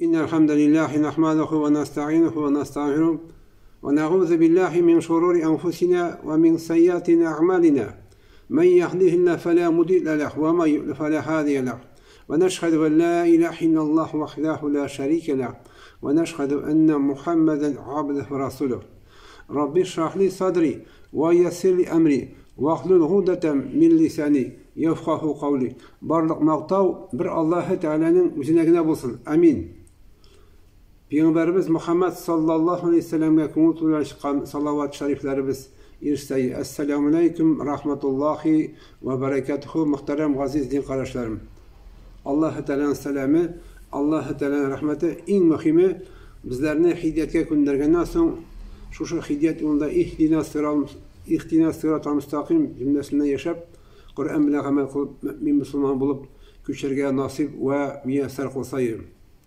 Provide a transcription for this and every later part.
إن الحمد لله نحمده ونستعينه ونستغفره ونعوذ بالله من شرور أنفسنا ومن سيئات أعمالنا. من يهده الله فلا مضل له ومن يضلل فلا هادي له، ونشهد أن لا إله إلا الله وحده لا شريك له، ونشهد أن محمدا عبده ورسوله. رب اشرح لي صدري ويسر لي أمري واحلل عقدة من لساني يفقهوا قولي. Барлық мақтау бір Аллахы Тағаланың өзіне болсын. Амин. Peygamberimiz Muhammed sallallahu aleyhi ve sellem'e көңіл толған шыққан салауат шарифләрібіз ерсәй. Ассаламу алейкум рахматуллахи ва баракатуху. Мұхтарам ғазиз дин қарашларым. Аллахы Тағаланың сәлемі, Аллахы Тағаланың рахметі ең мұхимі біздеріне хидиятке көндіргеннен соң шушы хидият жолында ихтина сират мустақим жүмлесінде яшап, Құр'ан белән гамәл кылып, мөмин мусулман булып күчәргә насип ва мияссар кылсайым.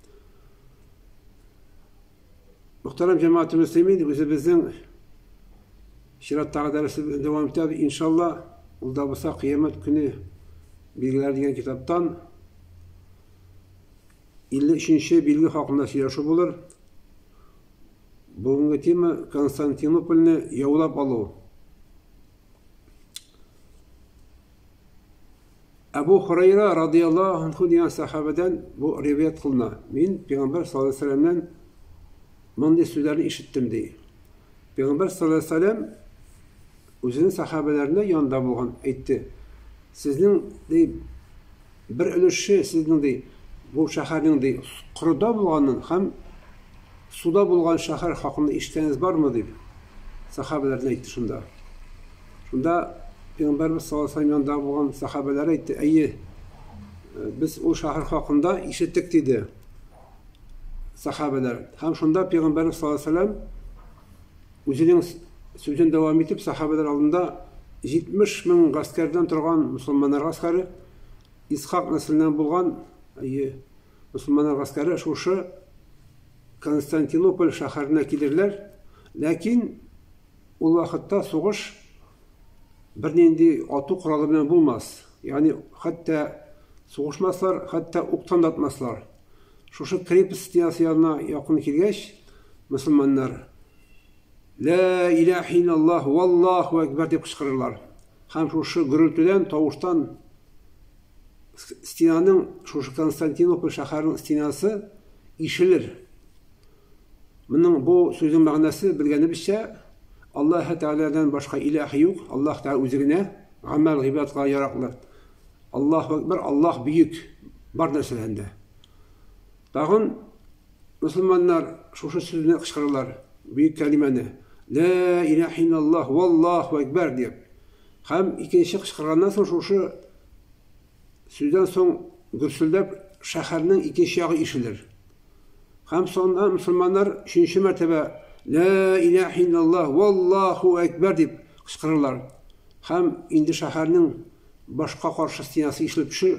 Muhterem cemaat-i müslimin, özümüzün şirat dersi devam eder. İnşallah olda bulsa kıyamet günü bilgiler diyen kitaptan 53. bilgi hakkında söyleşi bulur. Bugünkü tema Konstantinopol'ni yaulab alu. Ebu Hureyre radıyallahu anh diyen sahabeden bu rivayet kılına. Ben Peygamber sallallahu aleyhi ve sellem'den bunday sözlerini işittim diye. Peygamber sallallahu aleyhi ve sellem özünün sahabelerine yanında bulgan aytdı. Sizin deyip bir ölüşü sizin deyip bu şehrin deyip kuruda bulganın hem suda bulgan şehir hakkında işteniz var mı deyip sahabelerine aytdı şunda. Şunda Peygamberimiz sallallahu aleyhi ve sellem yanında bulgan sahabelere aytdı. Ayy biz o şehir hakkında işittik dedi. Sahabeler. Hem şunda Peygamberimiz sallallahu aleyhi ve sellem özünün sözünü devam edip sahabeler aldığında 70 bin askerden turgan Müslümanlar askeri İshak neslinden bulgan Müslümanlar askeri şuşu Konstantinopol şehrine gelirler. Lakin o vakitte soğuş bir nendi atı kuralı bilen bulmaz. Yani hatta soğuşmazlar, hatta oktan atmazlar. Şuşu krepsiyası yanına yakın kilgeç Müslümanlar La ilahe illallah vallahu ekber deyip kışkırırlar. Hem şuşu gürültüden, tavuştan stinanın, şuşu Konstantinopol şehrinin stinası işilir. Bunun bu sözün mağnası bilgenimizce Allah Teala'dan başka ilahi yok. Allah Teala üzerine amel gıybetine yaraklı. Allahu ekber, Allah büyük. Var nesilende. Dağın Müslümanlar şuşu sözüne kışkırırlar. Büyük kelimeni. La ilahe illallah vallahu ekber deyip. Hem ikinci kışkırgandan sonra şuşu sözden son gürsüldep şehirinin ikinci yağı işilir. Hem sonra Müslümanlar üçüncü mertebe La ilahe illallah vallahu ekber deyip kışkırırlar. Hem indi şehirinin başka karşı stinası işilip düşür.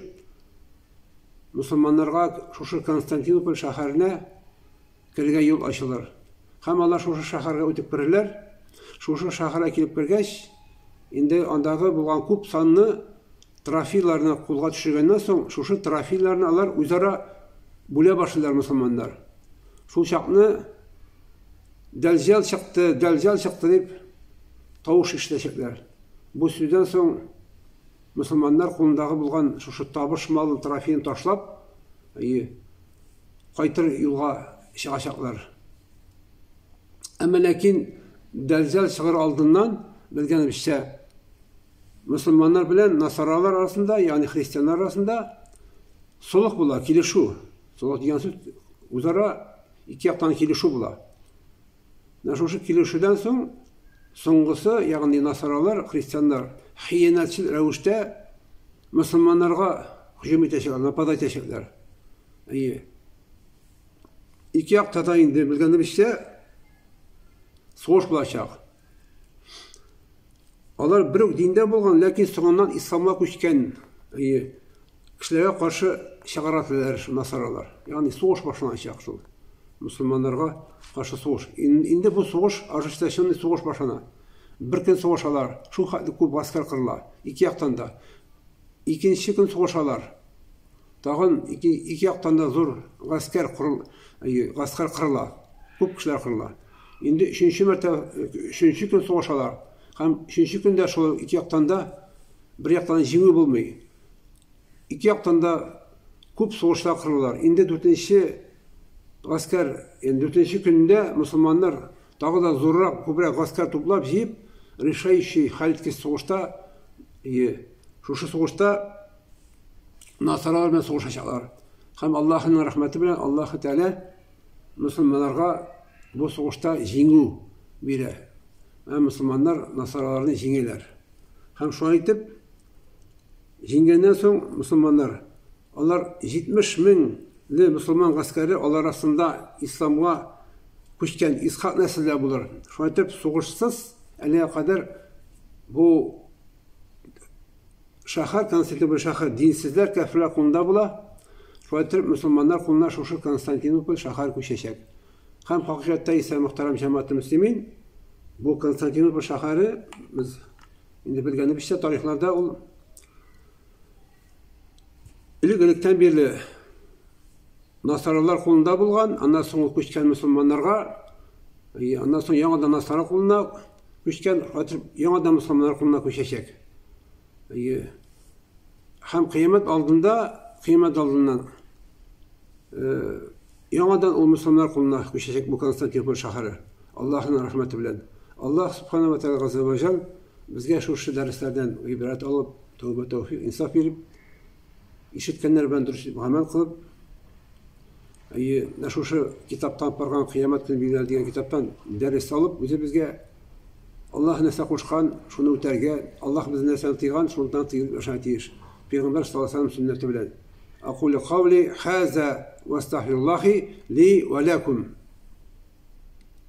Müslümanlarga şuşu Konstantinopol şehrine kirge yol açılır. Hem Allah şuşu şehirge ötüp birirler. Şuşu şehirge kelip kirgeç, indi andağı bulgan kup sanını trafilarına kulga düşürgenden son şuşu trafilarını alar üzara bule başlarlar Müslümanlar. Şu şakını delcal çıktı deyip tavuş işleşekler. Bu sözden son Müslümanlar kolundağı bulgan şuşu tabış malın trafiğini taşlap kaytır yolga çıkacaklar. Ama lakin delcal çıkır aldığından bilgenimizce Müslümanlar bilen Nasaralar arasında yani Hristiyanlar arasında soluk bular, kilişu. Soluk diyen söz uzara iki yaktan kilişu bular. Şuşu kilişüden son soňgusu yani Nasaralar, Hristiyanlar hiyenetçil rəvişdə Müslümanlarga hücum etəcəklər, napad etəcəklər. İki yaq tatayında bilgenimizce soğuş bulacaq. Onlar bir dinde bulgan, lakin sonundan İslam'a köçken kişilere karşı şagaratlılar Nasaralar. Yani soğuş başlanacak şu. Müslümanlarga karşı soğuş. Indi bu soğuş, Arjistasionni soğuş başlana. Bir gün soğuşalar, şu köp asker kırılar, iki yaktan da. İkinci gün soğuşalar. тагын ике яктан да зур гаскәр кырыла, күп кешеләр кырыла. Инде өченче көн сугышалар. Һәм өченче көндә шул ике яктан да бер яктан җиңү булмый. Ике яктан да күп сугышлар кырылалар. Инде дүртенче көндә мусламаннар тагы да зуррак, күбрәк гаскәр туплап җыеп, решающий хәлиткеч сугышта, шушы сугышта насаралар белән сугышачаклар. Һәм Аллаһның рәхмәте белән Аллаһ Тәгалә мусламаннарга бу сугышта җиңү бирә. Мусламаннар насараларны җиңәләр. Һәм шулай итеп, җиңгәннән соң мусламаннар, алар 70 меңле мусламан гаскәре алар арасында исламга күчкән Исхак нәселләр булыр. Шулай итеп, сугышсыз әлегә кадәр бу шәһәр, Константинополь шәһәр динсезләр, кәфирләр кулында була. Шулай итеп, мусламаннар кулына шушы Константинополь шәһәр күчәчәк. Һәм хакыйкатьтә исә мөхтәрәм җәмәгать мөслимин, бу Константинополь шәһәре без инде белгәнебезчә тарихларда ул элек-электән бирле насаралар кулында булган, аннан соң күчкән мусламаннарга, аннан соң яңадан насара кулына күчкән, яңадан мусламаннар кулына күчәчәк. Һәм кыямәт алдыннан яңадан ул мусламаннар кулына күчәчәк бу Константинополь шәһәре. Аллаһның рәхмәте белән. Аллаһ субхана ва тәгалә газza ва җал безгә шушы дәресләрдән гыйбрәт алып, тәүбә тәүфик, инсаф биреп, ишеткәннәр белән дөрес гамәл кылып, шушы китаптан барган кыямәт көне билгеләр дигән китаптан дәрес алып, үзебезгә Аллаһ нәрсә кушкан, шуны үтәргә, Аллаһ безне нәрсәне тыйган, шундан тыйып яшәргә тиеш. Пәйгамбәр саллаллаһу алейһи ва сәлләм сүннәте белән. Aqulu qawli hadha wa astaghfirullahi li wa lakum.